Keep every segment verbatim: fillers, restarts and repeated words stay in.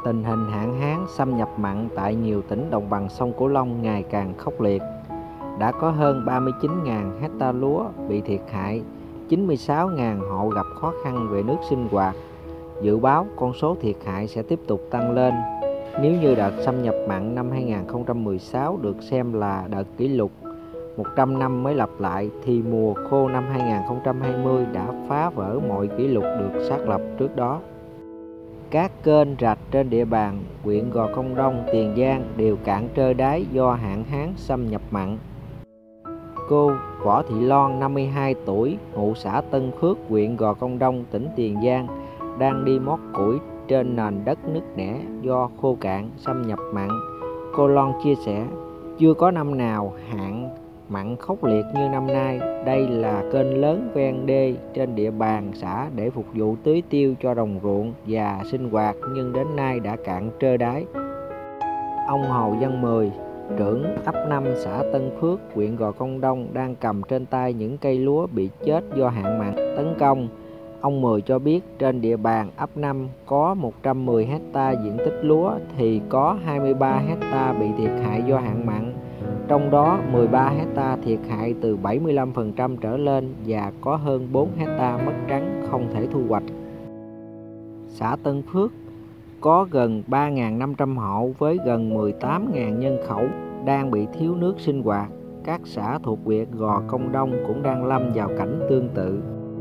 tình hình hạn hán xâm nhập mặn tại nhiều tỉnh đồng bằng sông Cửu Long ngày càng khốc liệt. Đã có hơn ba mươi chín nghìn hecta lúa bị thiệt hại, chín mươi sáu nghìn hộ gặp khó khăn về nước sinh hoạt. Dự báo con số thiệt hại sẽ tiếp tục tăng lên. Nếu như đợt xâm nhập mặn năm hai nghìn không trăm mười sáu được xem là đợt kỷ lục, một trăm năm mới lặp lại, thì mùa khô năm hai nghìn không trăm hai mươi đã phá vỡ mọi kỷ lục được xác lập trước đó. Các kênh rạch trên địa bàn huyện Gò Công Đông, Tiền Giang đều cạn trơ đáy do hạn hán xâm nhập mặn. Cô Võ Thị Loan, năm mươi hai tuổi, ngụ xã Tân Phước, huyện Gò Công Đông, tỉnh Tiền Giang, đang đi mót củi trên nền đất nứt nẻ do khô cạn xâm nhập mặn. Cô Loan chia sẻ, chưa có năm nào hạn mặn khốc liệt như năm nay. Đây là kênh lớn ven đê trên địa bàn xã để phục vụ tưới tiêu cho đồng ruộng và sinh hoạt, nhưng đến nay đã cạn trơ đáy. Ông Hồ Văn Mười, trưởng ấp năm xã Tân Phước, huyện Gò Công Đông, đang cầm trên tay những cây lúa bị chết do hạn mặn tấn công. Ông Mười cho biết trên địa bàn ấp năm có một trăm mười hecta diện tích lúa thì có hai mươi ba hecta bị thiệt hại do hạn mặn. Trong đó mười ba hecta thiệt hại từ bảy mươi lăm phần trăm trở lên và có hơn bốn hecta mất trắng không thể thu hoạch. Xã Tân Phước có gần ba nghìn năm trăm hộ với gần mười tám nghìn nhân khẩu đang bị thiếu nước sinh hoạt. Các xã thuộc huyện Gò Công Đông cũng đang lâm vào cảnh tương tự.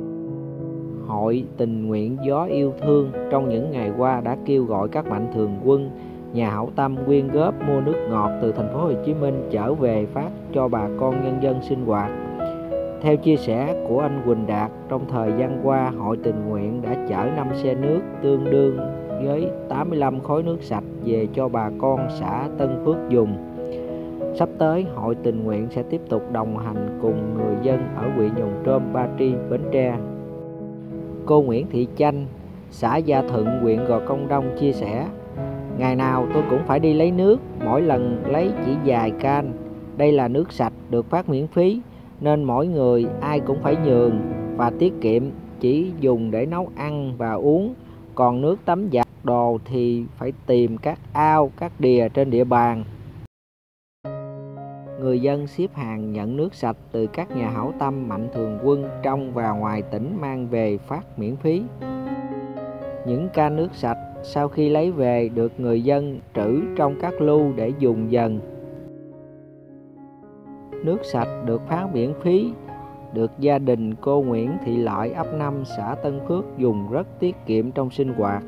Hội Tình nguyện Gió Yêu Thương trong những ngày qua đã kêu gọi các mạnh thường quân, nhà hảo tâm quyên góp mua nước ngọt từ thành phố Hồ Chí Minh trở về phát cho bà con nhân dân sinh hoạt. Theo chia sẻ của anh Quỳnh Đạt, trong thời gian qua, Hội Tình nguyện đã chở năm xe nước tương đương với tám mươi lăm khối nước sạch về cho bà con xã Tân Phước dùng. Sắp tới, Hội Tình nguyện sẽ tiếp tục đồng hành cùng người dân ở huyện Giồng Trôm, Ba Tri, Bến Tre. Cô Nguyễn Thị Chanh, xã Gia Thuận, huyện Gò Công Đông chia sẻ, ngày nào tôi cũng phải đi lấy nước, mỗi lần lấy chỉ vài can. Đây là nước sạch được phát miễn phí, nên mỗi người ai cũng phải nhường và tiết kiệm, chỉ dùng để nấu ăn và uống. Còn nước tắm giặt đồ thì phải tìm các ao, các đìa trên địa bàn. Người dân xếp hàng nhận nước sạch từ các nhà hảo tâm, mạnh thường quân trong và ngoài tỉnh mang về phát miễn phí. Những can nước sạch sau khi lấy về được người dân trữ trong các lu để dùng dần. Nước sạch được phát miễn phí được gia đình cô Nguyễn Thị Lợi, ấp năm, xã Tân Phước dùng rất tiết kiệm trong sinh hoạt.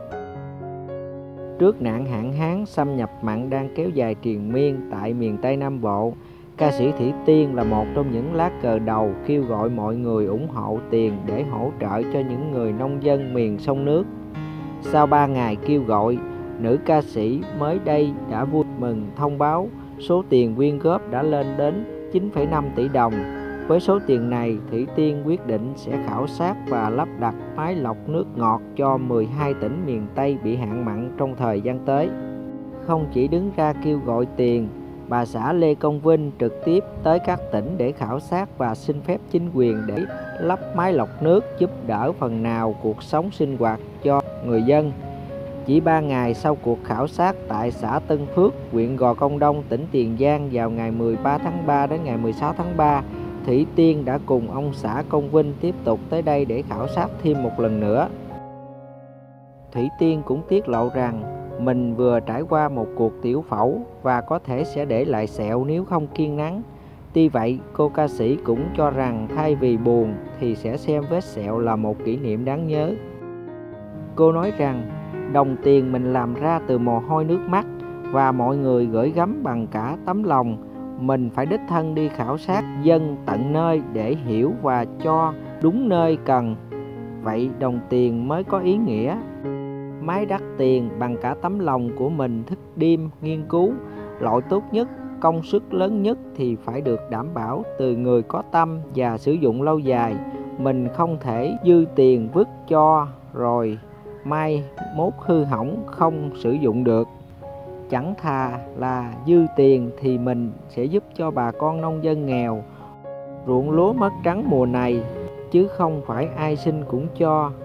Trước nạn hạn hán xâm nhập mặn đang kéo dài triền miên tại miền Tây Nam Bộ, ca sĩ Thủy Tiên là một trong những lá cờ đầu kêu gọi mọi người ủng hộ tiền để hỗ trợ cho những người nông dân miền sông nước. Sau ba ngày kêu gọi, nữ ca sĩ mới đây đã vui mừng thông báo số tiền quyên góp đã lên đến chín phẩy năm tỷ đồng. Với số tiền này, Thủy Tiên quyết định sẽ khảo sát và lắp đặt máy lọc nước ngọt cho mười hai tỉnh miền Tây bị hạn mặn trong thời gian tới. Không chỉ đứng ra kêu gọi tiền, bà xã Lê Công Vinh trực tiếp tới các tỉnh để khảo sát và xin phép chính quyền để lắp máy lọc nước, giúp đỡ phần nào cuộc sống sinh hoạt cho người dân. Chỉ ba ngày sau cuộc khảo sát tại xã Tân Phước, huyện Gò Công Đông, tỉnh Tiền Giang vào ngày mười ba tháng ba đến ngày mười sáu tháng ba, Thủy Tiên đã cùng ông xã Công Vinh tiếp tục tới đây để khảo sát thêm một lần nữa. Thủy Tiên cũng tiết lộ rằng mình vừa trải qua một cuộc tiểu phẫu và có thể sẽ để lại sẹo nếu không kiêng nắng. Tuy vậy, cô ca sĩ cũng cho rằng thay vì buồn thì sẽ xem vết sẹo là một kỷ niệm đáng nhớ. Cô nói rằng đồng tiền mình làm ra từ mồ hôi nước mắt và mọi người gửi gắm bằng cả tấm lòng. Mình phải đích thân đi khảo sát dân tận nơi để hiểu và cho đúng nơi cần. Vậy đồng tiền mới có ý nghĩa. Máy đắt tiền bằng cả tấm lòng của mình thức đêm nghiên cứu. Loại tốt nhất, công suất lớn nhất thì phải được đảm bảo từ người có tâm và sử dụng lâu dài. Mình không thể dư tiền vứt cho rồi mai mốt hư hỏng không sử dụng được. Chẳng thà là dư tiền thì mình sẽ giúp cho bà con nông dân nghèo ruộng lúa mất trắng mùa này, chứ không phải ai xin cũng cho.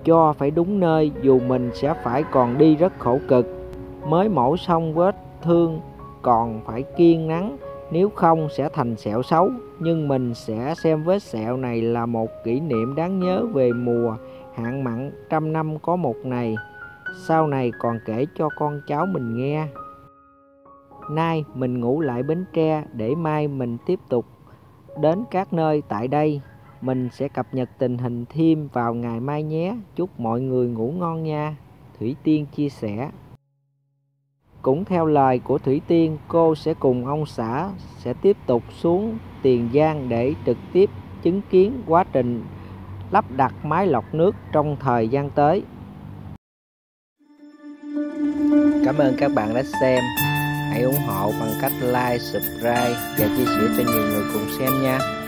cho phải đúng nơi, dù mình sẽ phải còn đi rất khổ cực. Mới mổ xong vết thương còn phải kiêng nắng, nếu không sẽ thành sẹo xấu. Nhưng mình sẽ xem vết sẹo này là một kỷ niệm đáng nhớ về mùa hạn mặn trăm năm có một này, sau này còn kể cho con cháu mình nghe. Nay mình ngủ lại Bến Tre, để mai mình tiếp tục đến các nơi tại đây. Mình sẽ cập nhật tình hình thêm vào ngày mai nhé. Chúc mọi người ngủ ngon nha. Thủy Tiên chia sẻ. Cũng theo lời của Thủy Tiên, cô sẽ cùng ông xã sẽ tiếp tục xuống Tiền Giang để trực tiếp chứng kiến quá trình lắp đặt máy lọc nước trong thời gian tới. Cảm ơn các bạn đã xem. Hãy ủng hộ bằng cách like, subscribe và chia sẻ cho nhiều người cùng xem nha.